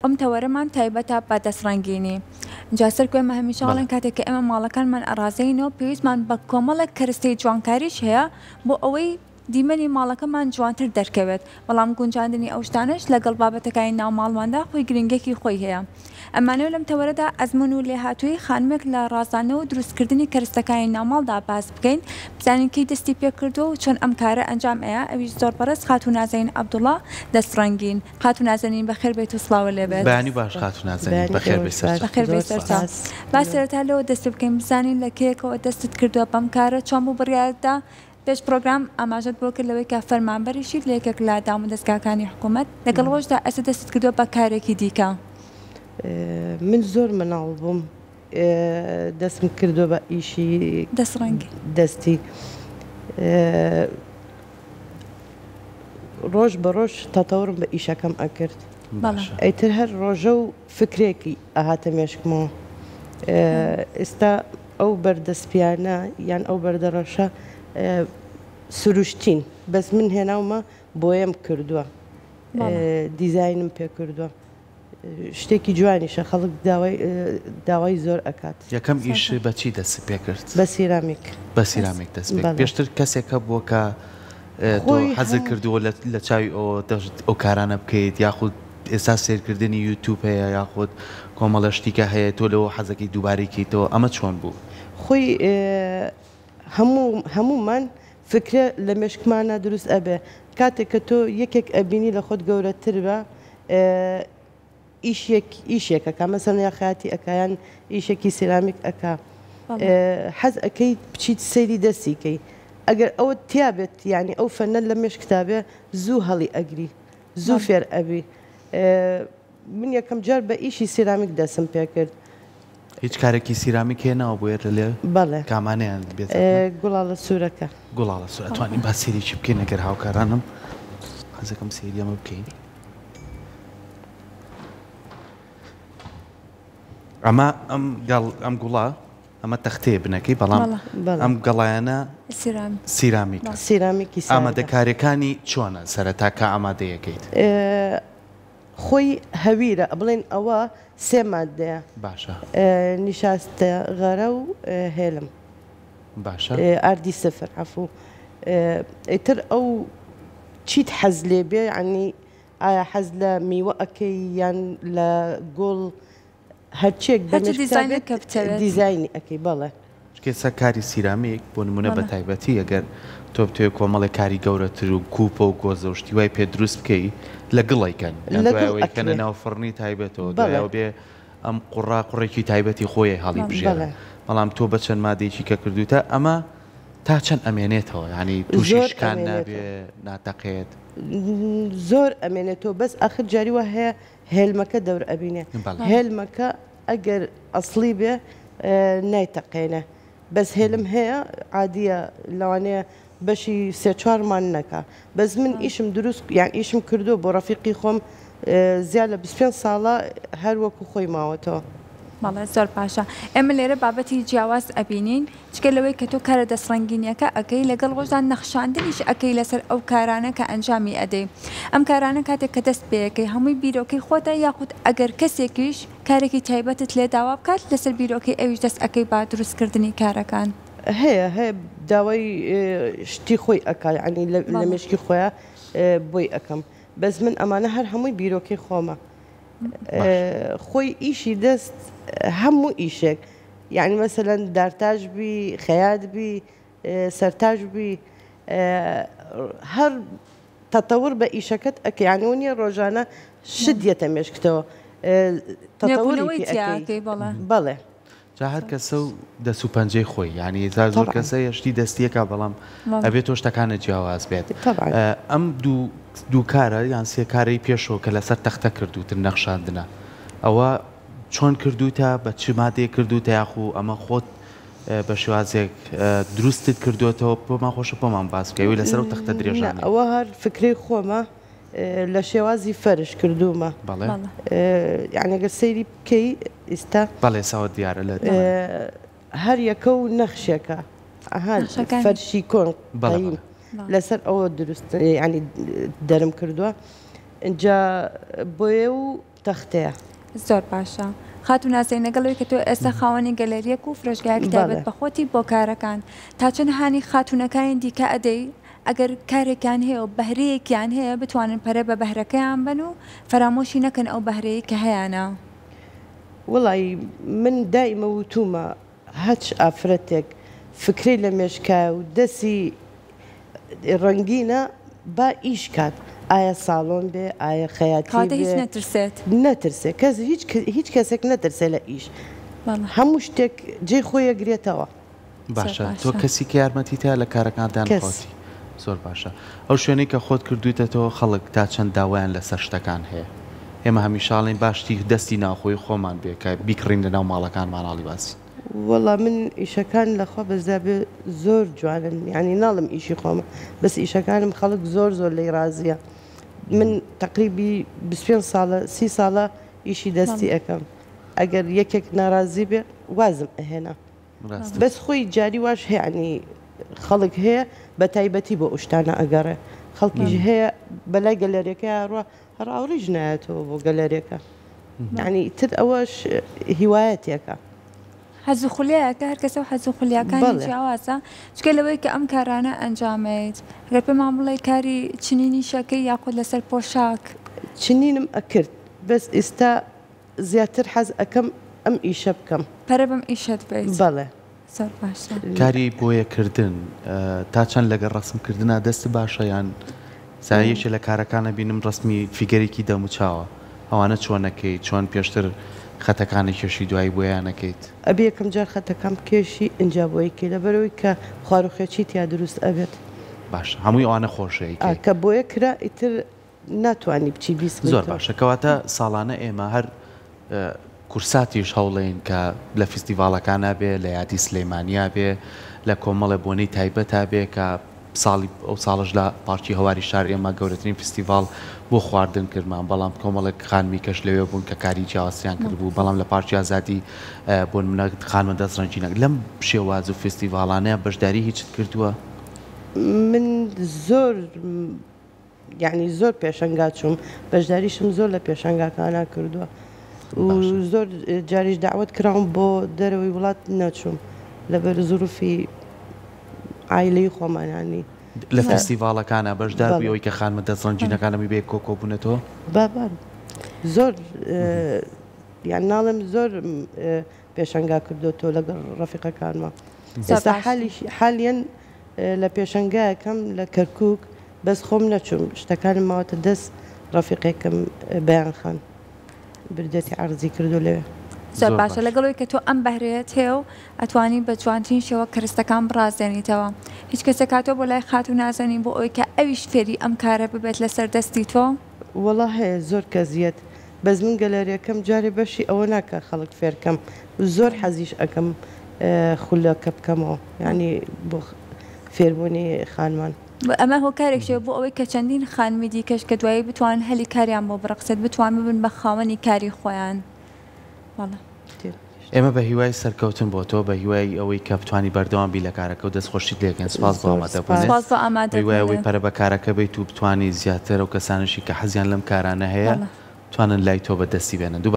تەوەرەمان تایبەتە بە دەستڕەنگینی. جا سەرکوێمە هەمیشەڵێن کاتێک کە ئێمە ماڵەکانمان ئەڕازەینەوە پێویستمان بە کۆمەڵێک کەرستەی جوانکاریش هەیە بۆ ئەوەی دیمەنی ماڵەکەمان جوانتر دەرکەوێت، بەڵام گونجاندنی ئەو شتانش لەگەڵ بابەتەکانی ناو ماڵماندا خۆی گرنگێکی خۆی هەیە. ئەمانەوە لەم تەوەرەدا ئەزمون و لێهاتووی خانمێک لە ڕازانەوە و دروستکردنی کەرستەکانی ناوماڵدا باس بکەین، بزانین کەی دەستی پێکردووە و چۆن ئەم کارە ئەنجام ئەیە. ئەویش زۆر بەڕست خاتوو نازەنین عەبدوڵڵا دەستڕەنگین. خاتوو نازەنین بەخێر بێت و سڵاوە لێبێت. بەیانی باش خاتوو نازەنین بەخێر بێت سەرچاو. با سەرەتا لەوە دەست بکەین بزانین لە کێیەکەوە دەستت کردووە بەم کارە، چۆن بوو بڕیارتدا. پێش پرۆگرام ئاماژەت بۆ کرد لەوەی کە فەرمانبەریشیت لە یەکێک لە دام و دەستگاکانی حکوومەت لەگەڵ ڕۆژدا ئەسە دەستت کردووە بە کارێکی دیکە. من زۆر مناڵ بووم، دەستم کردووە بە ئیشی دەستڕەنگی دەستی. ڕۆژ بە ڕۆژ تەتەورم بە ئیشەکەم ئەکرد. ئەیتر هەر ڕۆژە و فکرێکی ئاهاتە مێشکمەوە. ئێستا ئەو بەردەستپیانە یان ئەو بەردەڕەشە سروشتین، بەس من هێناومە بۆیەم کردووە، دیزاینم پێ کردووە. شتێکی جوانیشە، خەڵک داوای زۆر ئەکات. یەکەم ئیش بەچی دەست پێ کرد؟ بە سیرامیک. بە سیرامیک دەست پێ. پێشتر کەسێکە بووە کە تۆ حەزت کردووە لە چاوی ئەو کارانە بکەیت، یاخود ئێستا سێرکردنی یوتیوب هەیە یاخود کۆمەڵە شتیکە هەیە تۆ لەوە حەزەکەی دووبارێکیتەوە، ئەمە چۆن بوو؟ خۆی هەمومان فکرە لە مێشکمانە دروست ئەبێ. کاتێک کە تۆ یەکێک ئەبینی لە خۆت گەورەتر بە ئیشێکەکە مەسەڵەن یا خەیاتی ئەکایان ئیشێکی سیرامیک ئەکا، حەز ئەەکەی بچیت سەیری دەستیکەی. ئەگەر ئەوە تیابێت یعنی ئەو فەنە لە مێشکتا بێ زوو هەڵی ئەگری، زوو فێر ئەبی. من یەکەم جار بە ئیشی سیرامیک دەستم پێ کرد. هیچ کارێکی سیرامیک هێناوە بۆ لێ؟ بەڵێ. کامانیان بێت؟ گوڵاڵە سوورەکە. گوڵاڵە سوورە. توانین با سێریکی بکەین ئەگەر هاوکارانم حەزەکەم سێری ئەمە بکەین. ئەمە ئەم گوڵا ئەمە تەختەیە بنەکەی، بەڵام ئەم گەڵایانە سیرامیکی. ئامادەکاریەکانی چۆنە سەرەتا کە ئامادەیەکەیت؟ خۆی هەویرە، بڵێن ئەوە سێ مادەیە. باشە. نیشاستە، غەرە و هێلم. باشە. ئاردی سفر عەفوو. ئیتر ئەو چیت حەز لێ بێ، عنی ئایا حەز لە میوە ئەەکەی یان لە گوڵ هەرچێک دیزایانی ئەەکەی. بەڵێ کێسە کاری سیرامیک بۆ نمونە بە تایبەتی ئەگەر تۆ بتوێ کۆمەڵی کاری گەورەتر و کوپە و گۆزە و شتی وای پێ دروست بکەی لە گڵیکەن کەنە ناو فڕنی تایبەتەوە دوایەوە بێ ئەم قوڕێکی تایبەتی خۆی هەڵی بژێرە، بەڵام تۆ بە چەند مادەیەکی کە کردوتە ئەمە تا چەند ئەمێنێتەوە، ینی تووشیشکان نابێ ناتەقێت زۆر ئەمێنێتەوە. بەس ئاخر جاریوە هەیە هێلمەکە دەور ئەبینێ. هێلمەکە ئەگەر ئەسڵی بێ نایتەقێنە، بەس هێلم هەیە عادیە لەوانەیە بەشی سێ چوارمان نەکا. بەس من ئیشم دروست یان ئیشم کردو بۆ ڕەفیقی خۆم زیاد لە 25 ساڵە هەر وەکو خۆی ماوەتەوە. ماڵە زۆر باشە. ئێمە لێرە بابەتی جیاواز ئەبینین، چکە لەوەی کە تۆ کارە دەستڕەنگینیەکە ئەەکەی لەگەڵ ڕۆژدان نەخشاندنیش ئەەکەی لەسەر ئەو کارانە کە ئەنجامی ئەدەی. ئەم کارانە کاتێک کە دەست پێەکەی هەمووی بیرۆکەی خۆتە، یاخود ئەگەر کەسێکیش کارێکی تایبەتت لێ داوا بکات لەسەر بیرۆکەی ئەویش دەست ئەەکەی با دروستکردنی کارەکان؟ هەیە داوای شتی خۆی ئەکا، عنی لە مێشکی خۆیان بۆی ئەەکەم. بەس من ئەمانە هەر هەمووی بیرۆکەی خۆمە. خۆی ئیشی دەست هەموو ئیشێک، یعنی مەسەلەن دارتاژ بی، خەیات بی، سەرتاژ بی، هەر تەتەور بە ئیشەکەت ئەەکەی، یعنی وە نییە ڕۆژانە شت دێتە مێشکتەوە تەتەوەری بەڵێ. جا هەر کەسە و دەست و پەنجەی خۆی، یعنی زۆر کەسە یەشتی دەستیەکە، بەڵام ئەبێت تۆ شتەکانە جیاواز بێت. ئەم دوو کارە یان سێ کارەی پێشەوە کە لەسەر تەختە کردوتن نەخشاندنە، ئەوە چۆن کردوتە، بە چ مادەیە کردوتە، یاخو ئەمە خۆت بە شێوازێک دروستت کردوێتەوە بۆمان خۆشە بۆمان باس بکەوی لەسەر و تەختە درێژانە؟ ئەوە هەر فکرەی خۆمە لە شێوازی فەرش کردومە. بەڵێ یعنی ئەگەر سەیری بکەی ئێستا بەڵێ ساوە دیارە لە هەر یەکە و نەخشێکە فەرشی کۆن لەسەر ئەوە دروست ینی دەرم کردووە. اینجا بۆیە و تەختەیە زۆر باشە. خاتو ناسەی نەگەڵەوەی کە تۆ ئێستا خاوەنی گەلەریەک و فرۆشگایەکی تایبەت بە خۆتی بۆ کارەکان تا چەند هاانی خاتونەکانی دیکە ئەدەی ئەگەر کارێکیان هەیە و بەهرەیەکیان هەیە بتوانن پەرە بە بەهرەکەیان بن و فەرامۆشی نەکەن ئەو بەهرەیە کە هەیەە. وڵی من دائیمە وتومە هەچ ئافرەتێک فکری لە مێشکە و دەستی ڕەنگینە با ئیش کات. ئایا ساڵۆن بێ ئایا خەیاتی هیچ نەترسێت نەترسێت کەس هیچ کەسێک نەترسێت لە ئیش هەموو شتێک جێ خۆی ئەگرێتەوە. باشە تۆ کەسی کە یارمەتی تایە لە کارەکانتان خۆتی زۆر باشە. ئەو شوێنەی کە خۆت کردویتەوە خەڵک تا چەند داوایان لەسەر شتەکان هەیە ئێمە هەمیشاڵین باشتی دەستی ناخۆی خۆمان بێ کە بیکڕین لەناو ماڵەکان ماناڵی باسی. وەڵا من ئیشەکان لەخوا بەزدابێ زۆر جوانن ینی ناڵم ئیشی خۆمە بەس ئیشەکانم خەڵک زۆر لی ڕازیە. من تقریبی 25 ساڵە 30 ساڵە ئیشی دەستی ئەەکەم ئەگەر یەکێک ناڕازی بێ وازم ئەهێنا بەس خۆی جاری واش هەیەنی خەڵک هەیە بە تایبەتی بۆ ئوشتانە ئەگەڕێ خەڵکیش هەیە بەلای گەلەرەکە ڕوە هەڕاوڕیش نایەتەوە بۆ گەلەرێکە ینی تر ئەوەش هیوایەتێکە. حەزو خولیایەکە هەر کەسە و حەزو خولیاکانی جیاوازە چکە لەوەی کە ئەم کارانە ئەنجامێت گەر پێمان بڵێ کاری چنینی شەکەی یاخود لەسەر پۆشاک چنینم ئەکرد بەس ئێستا زیاتر حەز ئەەکەم ئەم ئیشە بکەم پەرە بەم ئیشت بێت. بەڵێ زۆر باشە. کاری بۆیەکردن تا چەند لەگەڵ ڕسمکردنا دەست باشە یان سایەکی لە کارەکانە بینم ڕسمی فیگەرێکی دەموچاوە ئەوانە چۆنەکەی چۆن پێشتر خەتەکانی کێشی دوایی بۆیانەکەیت ئەبێ یەکەم جار خەتەکەم کێشی ئەجا بۆیکە لەبەرەوەی کە خواروخێکی تیا دروست ئەبێت. باش هەمووی ئەوانە خۆشەیە کە بۆیە کرا ئیتر ناتوانانی بچی بیست زۆر باشە کەواتە ساڵانە ئێمە هەر کورساتیش هەوڵێن کە لە فستیڤالەکانە بێ لە یادی سلەیمانیا بێ لە کۆمەڵە بۆنەی تایبەتا بێ کە ساڵی ئەو ساڵش لە پارتی هەواری شار ئێمە گەورەترین فستیڤال بۆ خواردن کردمان بەڵام کۆمەڵێک خانمی کەش لەوێ بوون کە کاری جیاوازیان کرد بوو بەڵام لە پارتی ئازادی بۆ منە خانمە دەستڕەنجینە لەم شێواز و فستیڤالانەیە بەشداری هیچت کردووە؟ من زۆر یعنی زۆر پێشەنگا چوم بەشداریشم زۆر لە پێشەنگاکانە کردووە و زۆر جاریش داوت کراوم بۆ دەرەوەی وڵات نەچوم لەبەر زوروفی عیلەی خۆمانانی لە فستیڤالەکانە بەشدار بوویەوەی کە خانمە دەستڕەنجینەکانەمی بێ کۆکۆ بوونەتەوە؟ بابان زۆر یان ناڵم زۆر پێشەنگا کردوتەوە لەگەڵ ڕەفیقەکانمە. ئێستا حالیان لە پێشەنگایەکەم لە کەرکووک بەس خۆم نەچوم شتەکانم ماوەتە دەست ڕەفیقێکم بەیان خان بردەتی عەرزی کردو لەوێ. زۆر باشە لەگەڵەوەی کە تۆ ئەم بەهرەیەت هەیە و ئەتوانی بە جوانترین شێوە کەرستەکان بڕازێنیتەوە هیچ کەسێک هاتۆ بۆ لای خاتو نازانی بۆ ئەوەی کە ئەویش فێری ئەم کارە ببێت لەسەر دەستی تۆ؟ وەڵا هەیە زۆر کەزیەت بەس من گەلەریەکەم جارێ بەشی ئەوە ناکە خەڵک فێرکەم زۆر حەزیش ئەەکەم خولەکە بکەمەوە ینی بۆ فێربوونی خانمان. ئەمە هۆکارێک شێ بۆ ئەوەی کە چەندین خانمی دیکەش کە دوایی بتوان هەلی کاریان بۆ بڕقسێت بتوان ببن بە خاوەنی کاری خۆیان. ئێمە بە هیوای سەرکەوتن بۆ تۆ بە هیوای ئەوەی کە بتوانی بەردەوام بی لە کارەکە و دەستخۆشیت لێکەن سپاس بۆ ئامادەبوونەوەی پەرە بە کارەکە بیت و بتوانی زیاتر ئەو کەسانشی کە حەزیان لەم کارانە هەیە توانن لای تۆ بەدەستی بێنن.